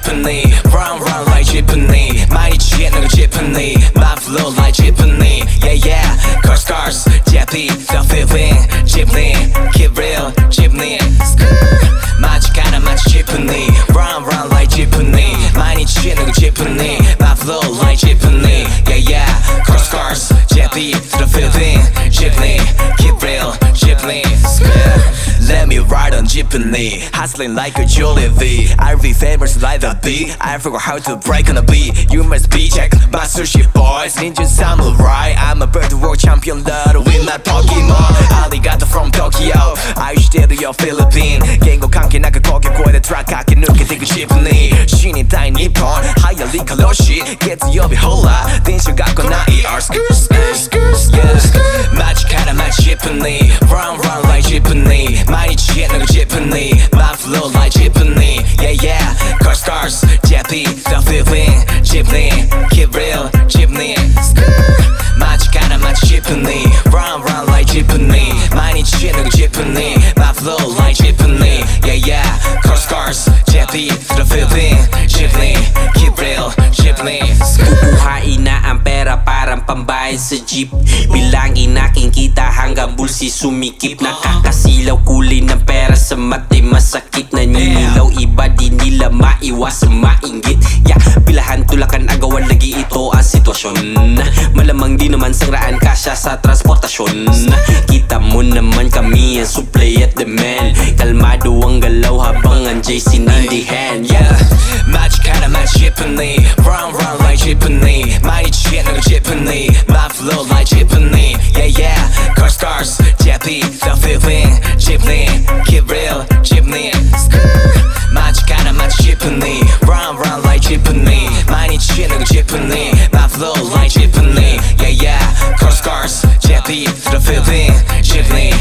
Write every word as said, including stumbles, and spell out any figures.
Jeepney Run run like Jeepney 많이 취해 너가 Jeepney My flow like Jeepney Yeah yeah Cars cars Jeepney The feeling Jeepney Keep real Jeepney 마치 가나 마치 Jeepney Run run like Jeepney 많이 취해 너가 Jeepney My flow like Jeepney Yeah yeah Cars cars Jeepney The feeling Jeepney Keep real Jeepney Let me ride on Jeepney Hustling like a Jollibee I'll be famous like the bee I forgot how to break on the beat You must be check my sushi boys Ninja samurai I'm a bird world champion Lord with my Pokemon Arigato from Tokyo I wish that you're Philippine 갱고 감기 나가 거기 고에다 트랙 하게 늦게 되고 Jeepney 신이 따윈 니폰 하이얼리 칼로시 Get to your beholder 댄스 갖고 나 이어 Skr skr skr skr 마치 가라 마치 Jeepney Run run like Jeepney 많이 취해 너가 Jeepney My flow like Jeepney Yeah yeah Cars cars Jeepney The feeling Jeepney Keep real Jeepney 마치 가나 마치 Jeepney Run run like Jeepney 많이 취해 너가 Jeepney My flow like Jeepney Yeah yeah Cars cars Jeepney The feeling Jeepney Keep real Jeepney Bubuhain na ang pera parang pambayad sa jeep Bilangin aking kita hanggang bulsi sumikip Nakakasilaw kulay ng pera sa matay masakit Naninilaw iba di nila maiwas mainggit Yeah, pilahan tulakan agawan lagi ito ang sitwasyon Malamang di naman sangraan kasya sa transportasyon Kita mo naman kami ang supply at demand Kalmado ang galaw habang ang Jason in the hand Yeah, 마치 가나 마치 Jeepney Run run like Jeepney 많이 취해 너가 Jeepney My flow like Jeepney Yeah yeah Cars cars Jeepney The feeling Jeepney Keep real Jeepney 마치 가나 마치 Jeepney Run run like Jeepney 많이 취해 너가 Jeepney My flow like Jeepney Yeah yeah Cars cars Jeepney The feeling Jeepney